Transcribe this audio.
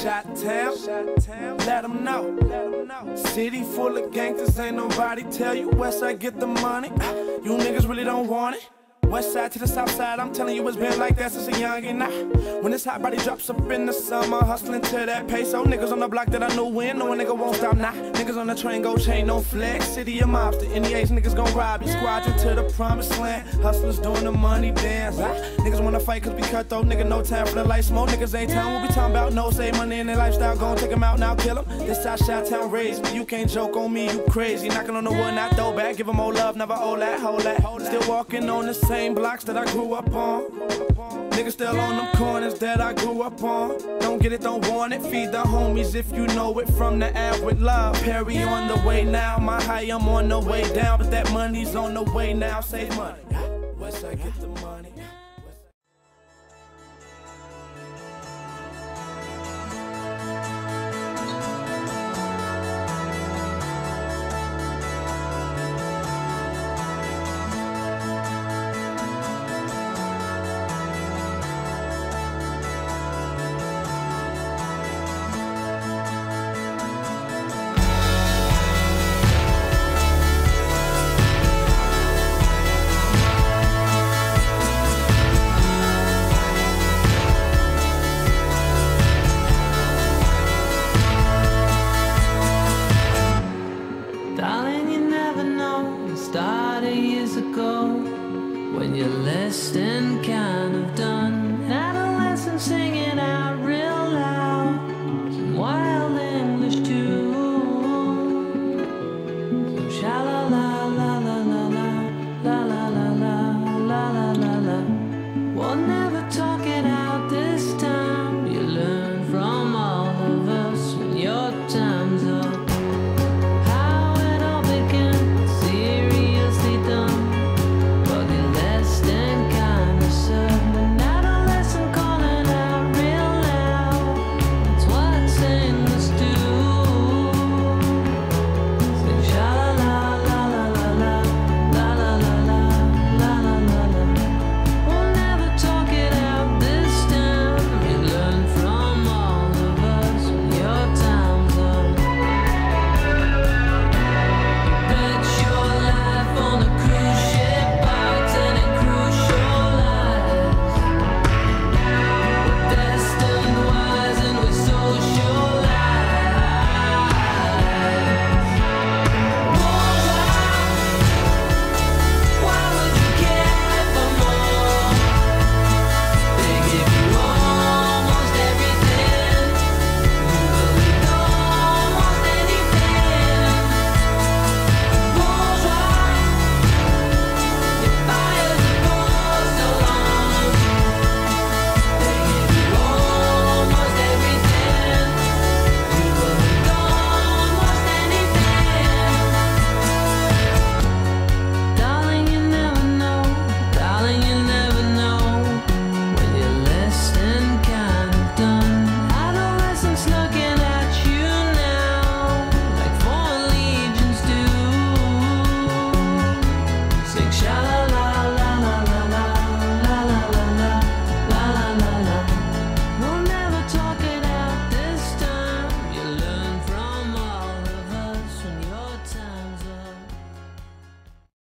Chi-Town, let them know. City full of gangsters, ain't nobody tell you. Westside get the money, you niggas really don't want it. West side to the south side, I'm telling you it's been like that since a youngin' now. When this hot body drops up in the summer, hustling to that peso. Niggas on the block that I knew when, no nigga won't stop now. Niggas on the train, go chain, no flex. City of mobster, NEAs, niggas gon' rob you. Squadron to the promised land, hustlers doing the money dance. Niggas wanna fight cause we cutthroat, nigga, no time for the light smoke. Niggas ain't town, what we talking about, no save money in their lifestyle. Gon' take them out, now kill them. This how Chi-Town raised me, you can't joke on me, you crazy. Knocking on the wood, not throw back, give them more love, never hold that, hold that. Still walking on the same blocks that I grew up on. Niggas still on them corners that I grew up on. Don't get it, don't want it. Feed the homies if you know it from the app with love. Perry on the way now. My high, I'm on the way down. But that money's on the way now. Save money. Westside get the money.